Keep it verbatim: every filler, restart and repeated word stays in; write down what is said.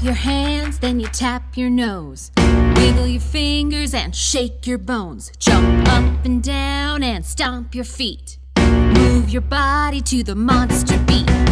your hands, then you tap your nose. Wiggle your fingers and shake your bones. Jump up and down and stomp your feet. Move your body to the monster beat.